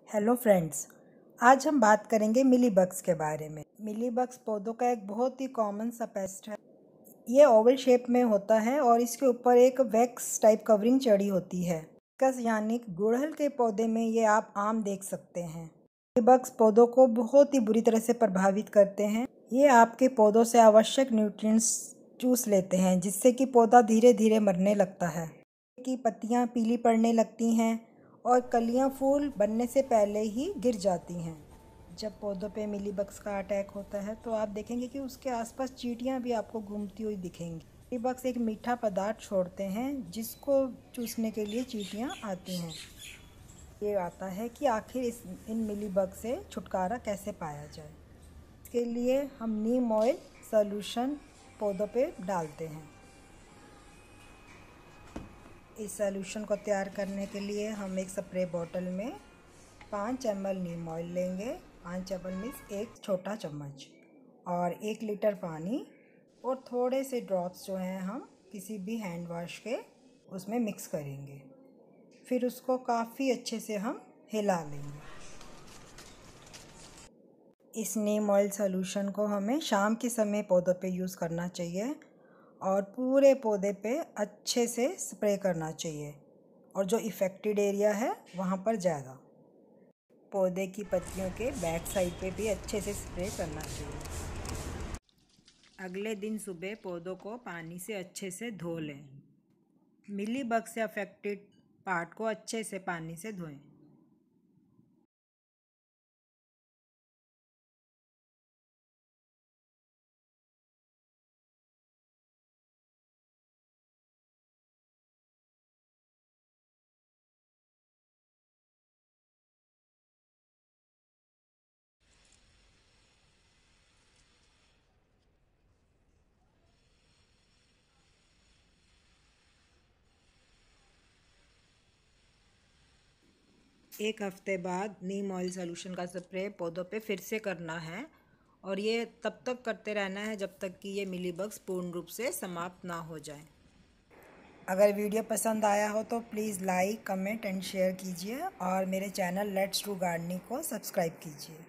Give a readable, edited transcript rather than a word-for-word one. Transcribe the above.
Hello friends, आज हम बात करेंगे मिलीबग्स के बारे में। मिलीबग्स पौधों का एक बहुत ही कॉमन सा पेस्ट है। ये ओवल शेप में होता है और इसके ऊपर एक वैक्स टाइप कवरिंग चढ़ी होती है। कस यानी गुड़हल के पौधे में ये आप आम देख सकते हैं। मिलीबग्स पौधों को बहुत ही बुरी तरह से प्रभावित करते हैं। ये आपके पौधों से आवश्यक न्यूट्रिएंट्स चूस लेते हैं, जिससे कि पौधा धीरे धीरे मरने लगता है। की पत्तियां पीली पड़ने लगती हैं और कलियां फूल बनने से पहले ही गिर जाती हैं। जब पौधों पे मिलीबग्स का अटैक होता है तो आप देखेंगे कि उसके आसपास चींटियां भी आपको घूमती हुई दिखेंगी। मिलीबग्स एक मीठा पदार्थ छोड़ते हैं जिसको चूसने के लिए चींटियां आती हैं। ये आता है कि आखिर इन मिलीबग से छुटकारा कैसे पाया जाए। इसके लिए हम नीम ऑयल सॉल्यूशन पौधों पे डालते हैं। इस सॉल्यूशन को तैयार करने के लिए हम एक स्प्रे बोतल में 5 ml नीम ऑयल लेंगे। 5 ml मीन्स एक छोटा चम्मच, और 1 लीटर पानी और थोड़े से ड्रॉप्स जो हैं हम किसी भी हैंड वॉश के उसमें मिक्स करेंगे। फिर उसको काफ़ी अच्छे से हम हिला लेंगे। इस नीम ऑयल सॉल्यूशन को हमें शाम के समय पौधों पे यूज़ करना चाहिए और पूरे पौधे पे अच्छे से स्प्रे करना चाहिए, और जो इफ़ेक्टेड एरिया है वहाँ पर जाएगा। पौधे की पत्तियों के बैक साइड पे भी अच्छे से स्प्रे करना चाहिए। अगले दिन सुबह पौधों को पानी से अच्छे से धो लें। मिलीबग से अफेक्टेड पार्ट को अच्छे से पानी से धोएं। एक हफ्ते बाद नीम ऑयल सॉल्यूशन का स्प्रे पौधों पे फिर से करना है, और ये तब तक करते रहना है जब तक कि ये मिलीबग्स पूर्ण रूप से समाप्त ना हो जाए। अगर वीडियो पसंद आया हो तो please like, comment and share कीजिए, और मेरे चैनल लेट्स डू गार्डनिंग को सब्सक्राइब कीजिए।